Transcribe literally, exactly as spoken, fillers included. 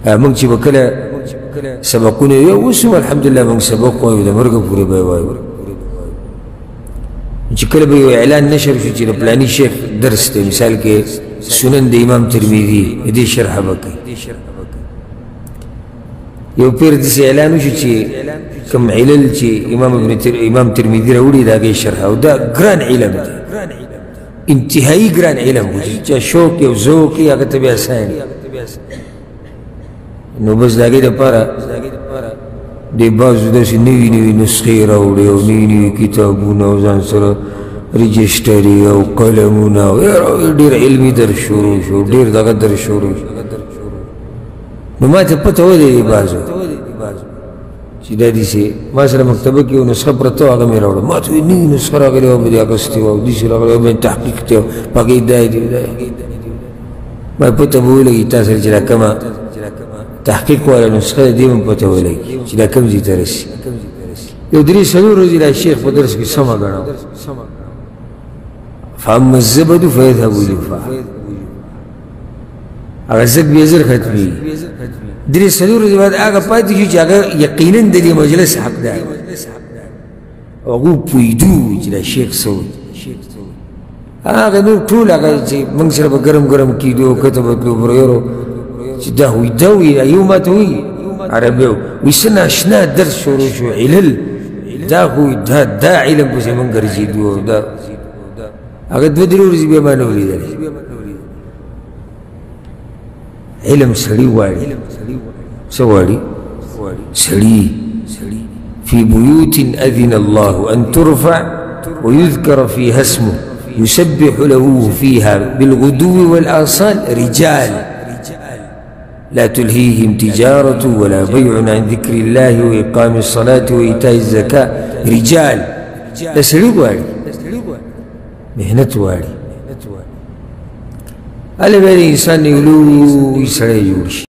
موږ چې به کله سبقونه یو اوس هم الحمدلله موږ سبق وایو د مرګه پورې به وایو چې کله به یو اعلان نشر شو چې د فلاني شیخ درس دی مثال کې سنن د امام ترمذي د دې شرح به کوي یو پیر داسې اعلان وشو چې کوم علل چې امام ابن امام ترمذي راوړي د هغې شرح او دا ګران علم دی انتهایی ګران علم و چې چا شوق یو ذوق یې هغه ته بیا اسان نو بس د هغې دپاره دی بعضو داسې نوي نوي نسخې راوړي او نوي نوي کتابونه او ځان سره رجسټري او قلمونه ډېر علمي درس شروع شو ډېر دغه درس شروع شو نو ما ته پته ولګېدې بعضو چې دا داسې ما سره مکتبه کې یو نسخه پرته وه هغه مې راوړه ما ته وایي نوي نسخه راغلې وه مې دې اخیستې وه او داسې راغلې وه مې تحقیق دی په هغې دا دی ما پته به ولګي تا سره چې دا کومه تحقیق والا نسخه دې هم پته ولګي چې دا کوم ځای ته رسي یو درې څلور ورځې دا شیخ په درس کې سمه ګڼم فاما الزبد فيذهب جفاء هغه زګ بیا زر ختمېږي درې څلور ورځې بعد هغه پاتې شي چې هغه یقینا د دې مجلس حقدار هغوی پوهېدو چې دا شیخ څه وایي هغه نور ټول هغه چې موږ سره به ګرم ګرم کېدو کته به تلو برېرو چې دا وایي دا وایي یو ما ته وایي عربي وایي څه ناشنا درس شروع شو علل دا خو دا دا علم پسې موږ ګرځېدو دا هغه دوه درې ورځې بیا ما نه ولیدلی علم سړي غواړي څه غواړي سړي في بيوت أذن الله أن ترفع ويذكر فيها اسمه يسبح له فيها بالغدو والآصال رجال لا تلهيهم تجارة ولا بيع عن ذكر الله وإقام الصلاة وإيتاء الزكاة رجال دا سړي غواړي مهنت غواړي هله بیا د انسان یو لوی سړی جوړ شي